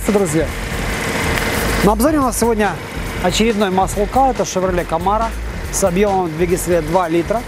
Приветствую, друзья! На обзоре у нас сегодня очередной muscle car. Это Chevrolet Camaro с объемом двигателя 2 литра.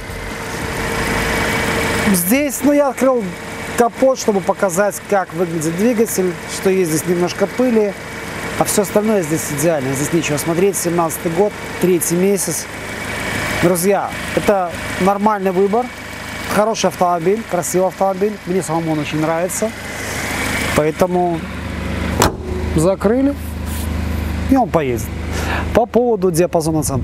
Здесь, я открыл капот, чтобы показать, как выглядит двигатель, что есть здесь немножко пыли, а все остальное здесь идеально. Здесь нечего смотреть. 17-й год, 3-й месяц. Друзья, это нормальный выбор. Хороший автомобиль, красивый автомобиль. Мне самому он очень нравится. Поэтому закрыли, и он поедет. По поводу диапазона цен.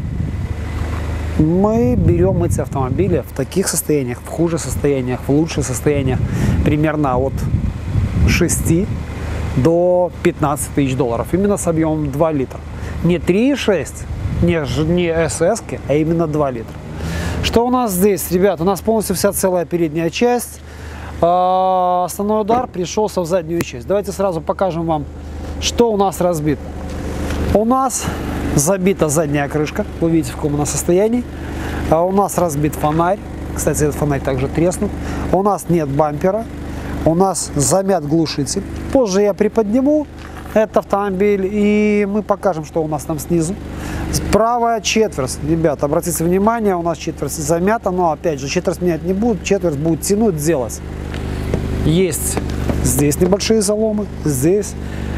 Мы берем эти автомобили в таких состояниях, в худших состояниях, в лучших состояниях, примерно от 6 до 15 тысяч долларов. Именно с объемом 2 литра. Не 3,6, не СС, а именно 2 литра. Что у нас здесь, ребят? У нас полностью вся целая передняя часть. Основной удар пришелся в заднюю часть. Давайте сразу покажем вам, что у нас разбито. У нас забита задняя крышка. Вы видите, в каком она состоянии. У нас разбит фонарь. Кстати, этот фонарь также треснут. У нас нет бампера. У нас замят глушитель. Позже я приподниму этот автомобиль, и мы покажем, что у нас там снизу. Правая четверть, ребят, обратите внимание, у нас четверть замята, но опять же четверть менять не будут, четверть будет тянуть, делать. Есть здесь небольшие заломы, здесь.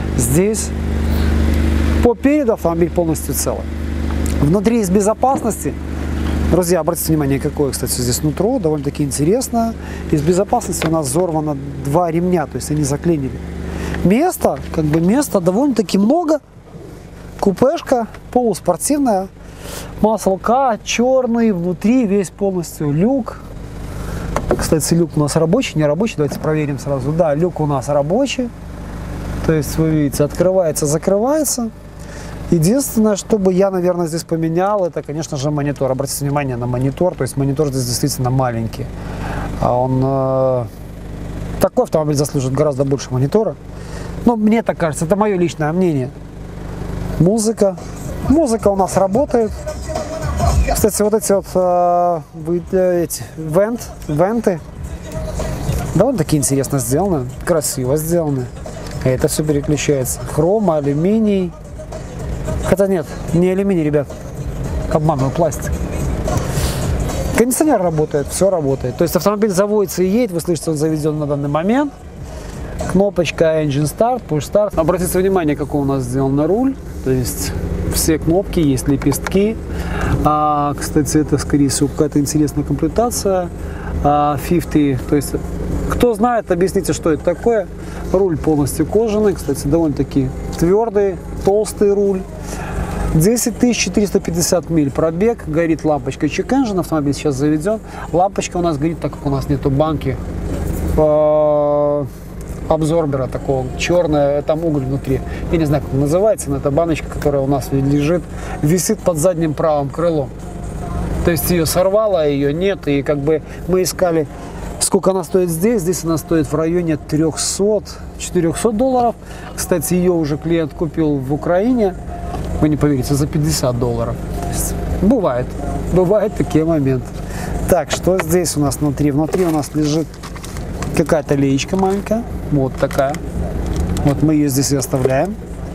По переду автомобиль полностью целый. Внутри из безопасности, друзья, обратите внимание, какое, кстати, здесь нутро, довольно-таки интересно. Из безопасности у нас взорвано 2 ремня, то есть они заклинили. Места довольно-таки много. Купешка полуспортивная, muscle car, черный, внутри весь полностью люк. Кстати, люк у нас рабочий, не рабочий, давайте проверим сразу. Да, люк у нас рабочий, то есть вы видите, открывается, закрывается. Единственное, что бы я, наверное, здесь поменял, это, конечно же, монитор. Обратите внимание на монитор, то есть монитор здесь действительно маленький. Такой автомобиль заслуживает гораздо больше монитора. Но мне так кажется, это мое личное мнение. Музыка у нас работает. Кстати, вот эти венты довольно-таки интересно сделаны, красиво сделаны. И это все переключается. Хром, алюминий. Хотя нет, не алюминий, ребят. Обманываю, пластик. Кондиционер работает, все работает. То есть автомобиль заводится и едет. Вы слышите, он заведен на данный момент. Кнопочка Engine Start, Push Start. Обратите внимание, какой у нас сделан руль. То есть все кнопки, есть лепестки. Кстати, это, скорее всего, какая-то интересная комплектация. 50, то есть, кто знает, объясните, что это такое. Руль полностью кожаный, кстати, довольно-таки твердый, толстый руль. 10 450 миль пробег, горит лампочка Check Engine, автомобиль сейчас заведен. Лампочка у нас горит, так как у нас нету банки абсорбера такого, черная, там уголь внутри. Я не знаю, как он называется, но это баночка, которая у нас лежит, висит под задним правым крылом. То есть ее сорвало, ее нет, и как бы мы искали, сколько она стоит здесь. Здесь она стоит в районе 300-400 долларов. Кстати, ее уже клиент купил в Украине, вы не поверите, за 50 долларов. То есть, бывают такие моменты. Так, что здесь у нас внутри? Внутри у нас лежит какая-то леечка маленькая, вот такая. Вот мы ее здесь и оставляем.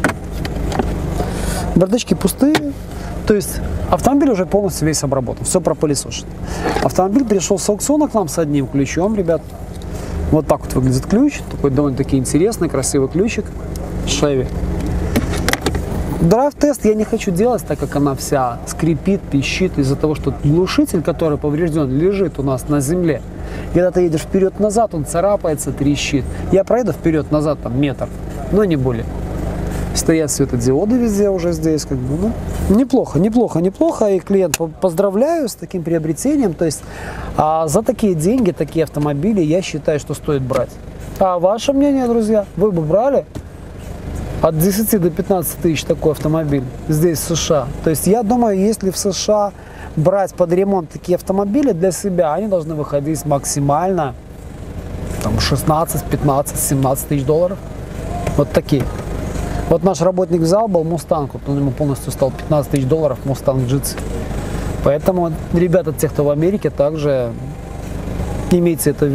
Бардачки пустые, то есть автомобиль уже полностью весь обработан, все пропылесошено. Автомобиль пришел с аукциона к нам с одним ключом, ребят. Вот так вот выглядит ключ, такой довольно-таки интересный, красивый ключик Chevy. Драйв-тест я не хочу делать, так как она вся скрипит, пищит из-за того, что глушитель, который поврежден, лежит у нас на земле. Когда ты едешь вперед-назад, он царапается, трещит. Я проеду вперед-назад там метр, но не более. Стоят светодиоды везде уже здесь, как бы, неплохо. И клиент поздравляю с таким приобретением. То есть за такие деньги, такие автомобили, я считаю, что стоит брать. А ваше мнение, друзья, вы бы брали? От 10 до 15 тысяч такой автомобиль здесь, в США. То есть я думаю, если в США брать под ремонт такие автомобили для себя, они должны выходить максимально там, 16, 15, 17 тысяч долларов. Вот такие. Вот наш работник взял, был Mustang, вот он ему полностью стал 15 тысяч долларов, Mustang GT. Поэтому, ребята, те, кто в Америке, также имейте это в виду.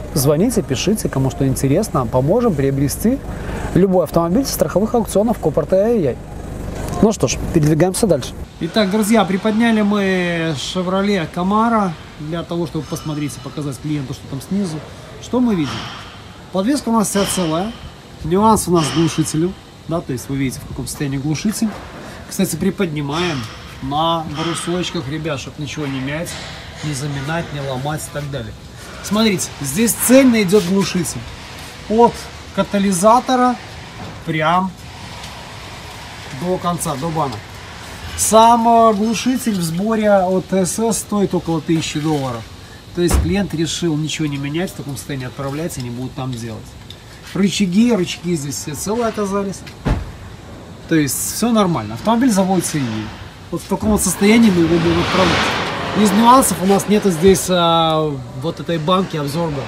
Звоните, пишите, кому что интересно, поможем приобрести любой автомобиль со страховых аукционов Копарт.ai. Ну что ж, передвигаемся дальше. Итак, друзья, приподняли мы Chevrolet Camaro для того, чтобы посмотреть и показать клиенту, что там снизу. Что мы видим? Подвеска у нас вся целая. Нюанс у нас с глушителем. Да, то есть вы видите, в каком состоянии глушитель. Кстати, приподнимаем на брусочках, ребят, чтобы ничего не мять, не заминать, не ломать и так далее. Смотрите, здесь цельно идет глушитель. От катализатора прям до конца, до банок. Сам глушитель в сборе от ТСС стоит около $1000. То есть клиент решил ничего не менять, в таком состоянии отправлять, они будут там делать. Рычаги здесь все целые оказались. То есть все нормально. Автомобиль заводится и вот в таком вот состоянии мы его будем отправлять. Из нюансов у нас нету здесь вот этой банки абсорбера.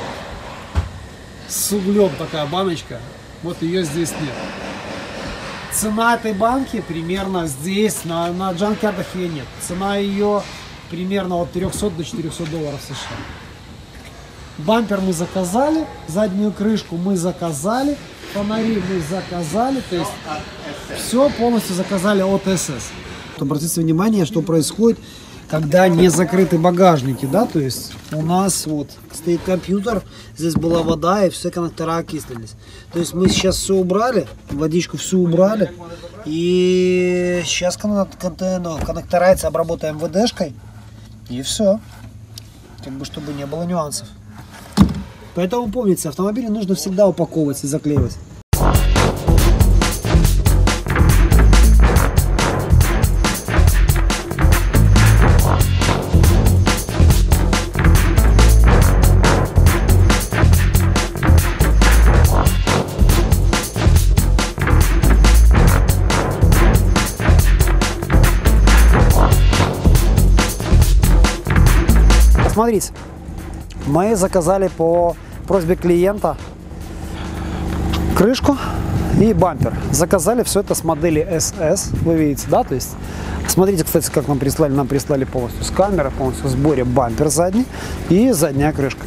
С углем такая баночка. Вот ее здесь нет. Цена этой банки примерно здесь, на джанкярдах ее нет. Цена ее примерно от $300 до $400 США. Бампер мы заказали, заднюю крышку мы заказали, фонари мы заказали, то есть все полностью заказали от СС. Обратите внимание, что происходит, когда не закрыты багажники, да, то есть у нас вот стоит компьютер, здесь была вода и все коннектора окислились. То есть мы сейчас все убрали, водичку всю убрали, и сейчас коннектора эти обработаем ВДшкой, и все, как бы чтобы не было нюансов. Поэтому помните, автомобили нужно всегда упаковывать и заклеивать. Смотрите, мы заказали по просьбе клиента крышку и бампер. Заказали все это с модели SS, вы видите, да, то есть смотрите, кстати, как нам прислали полностью с камерой, полностью в сборе бампер задний и задняя крышка.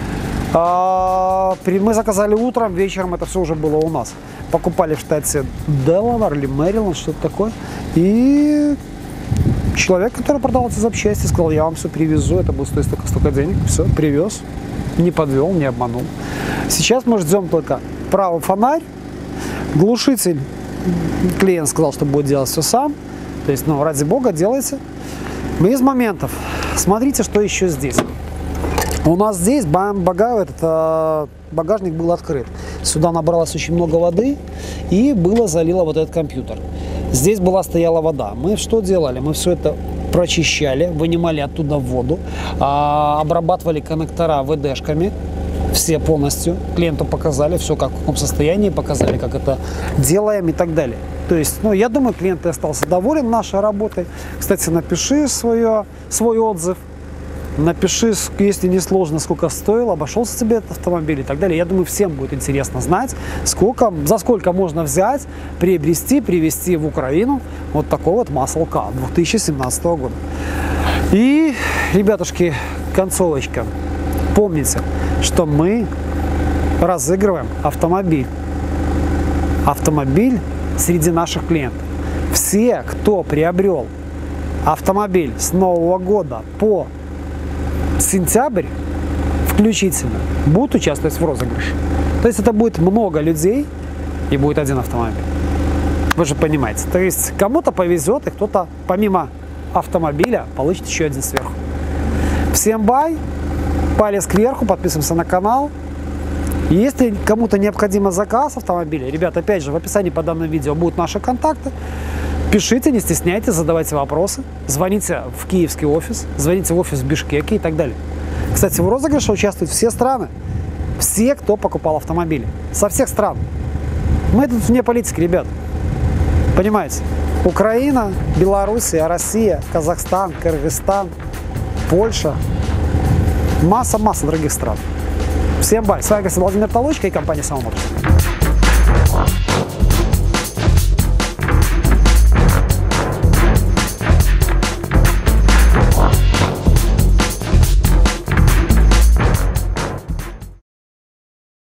Мы заказали утром, вечером это все уже было у нас. Покупали в штате Делавэр или Мэриленд, что-то такое, и человек, который продал эти запчасти, сказал: я вам все привезу, это будет стоить столько денег. Все, привез, не подвел, не обманул. Сейчас мы ждем только правый фонарь, глушитель. Клиент сказал, что будет делать все сам. То есть, ну, ради бога, делайте. Из моментов, смотрите, что еще здесь. У нас здесь багажник был открыт. Сюда набралось очень много воды и залило вот этот компьютер. Здесь стояла вода. Мы что делали? Мы все это прочищали, вынимали оттуда воду, обрабатывали коннектора ВДшками, все полностью. Клиенту показали все, как в каком состоянии, показали, как это делаем и так далее. То есть, ну, я думаю, клиент остался доволен нашей работой. Кстати, напиши свой отзыв. Напиши, если не сложно, сколько стоил, обошелся тебе этот автомобиль и так далее. Я думаю, всем будет интересно знать, за сколько можно взять, приобрести, привезти в Украину вот такой вот Muscle Car 2017 года. И, ребятушки, концовочка. Помните, что мы разыгрываем автомобиль. Автомобиль среди наших клиентов. Все, кто приобрел автомобиль с Нового года по сентябрь включительно, будут участвовать в розыгрыше. То есть это будет много людей и будет один автомобиль. Вы же понимаете. То есть кому-то повезет, и кто-то помимо автомобиля получит еще один сверху. Всем бай, палец кверху, подписываемся на канал. Если кому-то необходим заказ автомобиля, ребята, опять же, в описании под данным видео будут наши контакты. Пишите, не стесняйтесь, задавайте вопросы, звоните в киевский офис, звоните в офис в Бишкеке и так далее. Кстати, в розыгрыше участвуют все страны, все, кто покупал автомобили, со всех стран. Мы тут вне политики, ребят, понимаете? Украина, Белоруссия, Россия, Казахстан, Кыргызстан, Польша, масса других стран. Всем бай! С вами Владимир Толочко и компания Самомоторс.